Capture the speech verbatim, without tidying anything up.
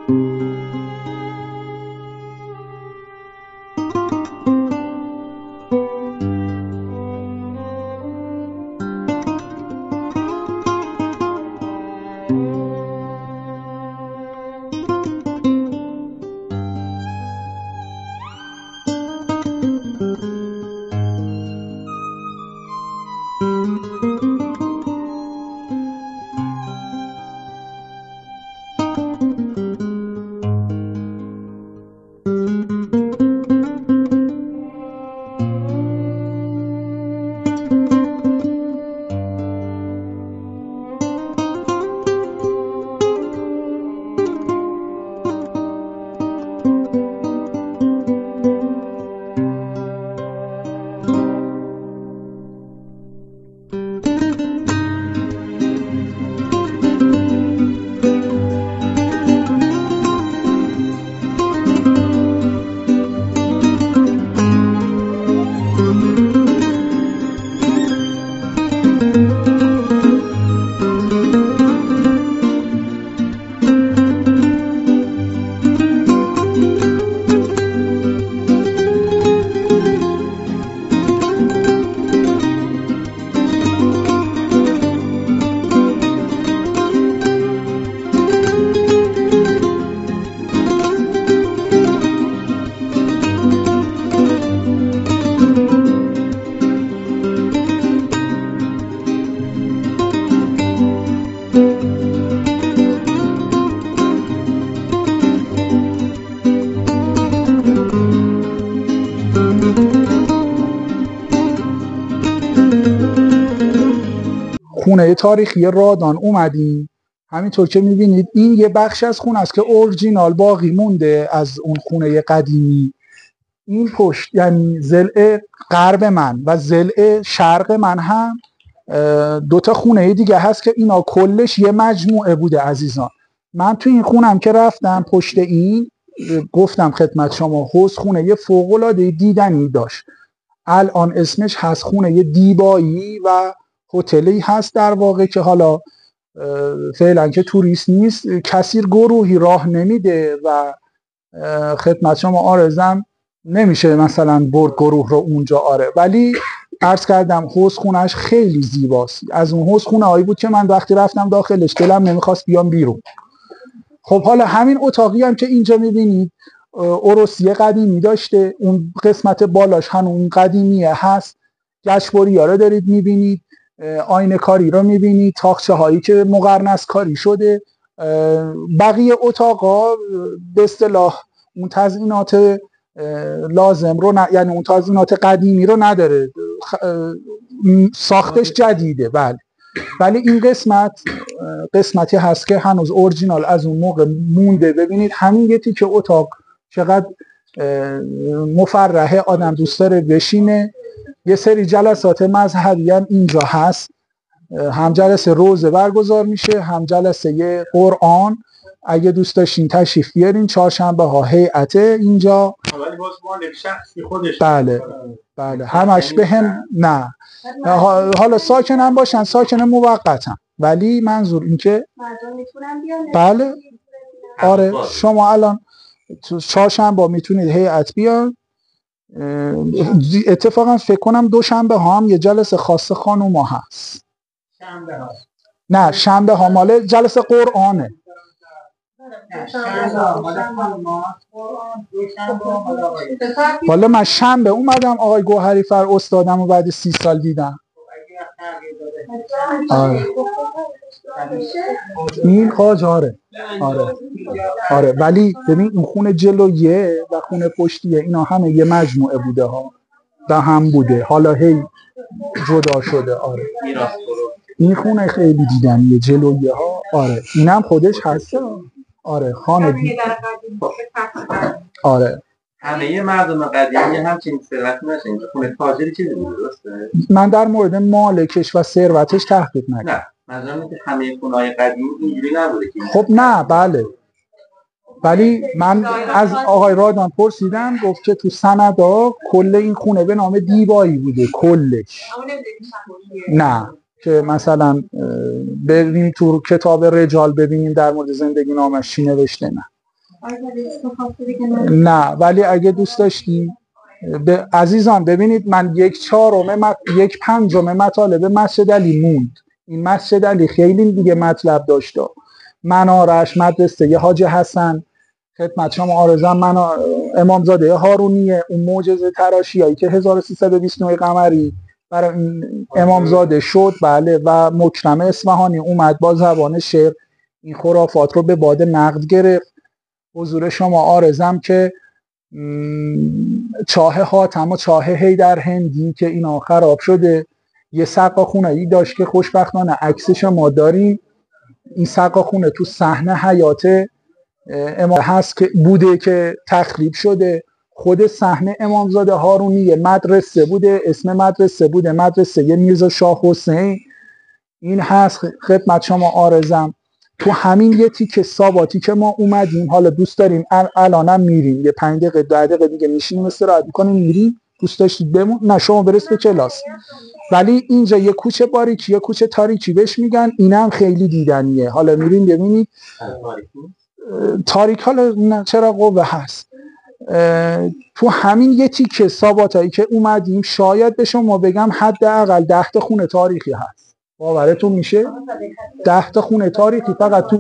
خونه تاریخی رادان اومدیم. همینطور که میبینید این یه بخش از خونه است که اورجینال باقی مونده از اون خونه قدیمی. این پشت یعنی ضلع غرب من و ضلع شرق من هم دوتا خونه دیگه هست که اینا کلش یه مجموعه بوده عزیزان. من تو این خونم که رفتم پشت این گفتم خدمت شما حوض خونه یه فوق‌العاده دیدنی داشت. الان اسمش هست خونه یه دیبایی و هتلی هست در واقع که حالا فعلا که توریست نیست، کسی گروهی راه نمیده و خدمت شما آرزم نمیشه مثلا برد گروه رو اونجا. آره ولی عرض کردم حوض خونهش خیلی زیباست. از اون حوض خونه هایی بود که من وقتی رفتم داخلش دلم نمیخواست بیام بیرون. خب حالا همین اتاقی هم که اینجا میبینید عروسی قدیمی داشته، اون قسمت بالاش هنوز قدیمیه هست. گچبری ها رو دارید میبینید، آینه کاری رو میبینید، تاقچه هایی که مقرنس کاری شده. بقیه اتاقا به اصطلاح اون تزیینات لازم رو ن... یعنی اون تزیینات قدیمی رو نداره، ساختش جدیده. بله ولی این قسمت قسمتی هست که هنوز اورجینال از اون موقع مونده. ببینید همین یه تیکه اتاق چقدر مفرحه، آدم دوست داره بشینه. یه سری جلسات مذهبی هم اینجا هست، هم جلسه روزه برگزار میشه هم جلسه قرآن. اگه دوست داشتین تشریف بیارین. چهارشنبه ها هیئت اینجا. ولی باز مالک شخصی خودش. بله بله همش به هم نه حالا ساکن هم باشن، ساکن موقتن، ولی منظور این که مردم میتونن بیان. بله آره شما الان چهارشنبه میتونید هیئت بیان. اتفاقا فکر کنم دوشنبه ها هم یه جلسه خاص خانوما هست. شنبه ها نه شنبه ها مال جلسه قرآنه. والا من شنبه اومدم آقای گوهری فر استادم و بعد سی سال دیدم. آره. این قاجاره. آره آره ولی ببین این خونه جلویه و خونه پشتیه، اینا همه یه مجموعه بوده ها و هم بوده، حالا هی جدا شده. آره این خونه خیلی دیدنیه جلویه ها. آره اینم خودش هست. آره خانه دی... آره همه مردم قدیمی همچین ثروت نشه. اینجا خونه تاجری چیزی بوده درسته؟ من در مورد مالکش و ثروتش تحقیق نکردم. نه منظورم اینه که همه خونه‌های قدیمی اینجوری نبوده که. خب نه بله ولی من از آقای رادان پرسیدم گفت که تو سندا کل این خونه به نام دیبایی بوده کلش. نه که مثلا ببینیم تو کتاب رجال ببینیم در مورد زندگی نامش چی نوشته. نه نه ولی اگه دوست داشتی ب... عزیزان ببینید من یک چهارم مط... یک پنجم مطالب مسجد علی موند. این مسجد علی خیلی دیگه مطلب داشته، منارش، مدرسه ی حاج حسن، خدمت شما عرضم، من امامزاده هارونیه، اون معجزه تراشیایی که هزار و سیصد و بیست و نه قمری برای امامزاده شد، بله، و مکرم اصفهانی اومد با زبان شعر این خرافات رو به باد نقد گرفت. حضور شما عارضم که چاه حاتم و چاه حیدر هندی که اینا خراب شده، یه سقا خونه ای داشت که خوشبختانه عکسش ما داریم. این سقا خونه تو صحن حیات امام هست که بوده که تخریب شده. خود صحن امامزاده هارونی مدرسه بوده، اسم مدرسه بوده مدرسه ی میرزا شاه حسین. این هست خدمت شما عارضم. تو همین یه تیکه ساباتی که ما اومدیم، حالا دوست داریم الانم میریم یه پنج دقیقه ده دقیقه دیگه میشینیم استراحت میکنیم میریم، دوست داشتید بمون؟ نه شما برس به کلاس. ولی اینجا یه کوچه باریکی یه کوچه تاریکی بهش میگن، اینم خیلی دیدنیه. حالا میریم ببینید تاریک، حالا نه چرا قوه هست. تو همین یه تیکه ساباتایی که اومدیم شاید به شما بگم حداقل ده تا خونه تاریخی هست. باورتون میشه؟ ده تا خونه تاریخی فقط تو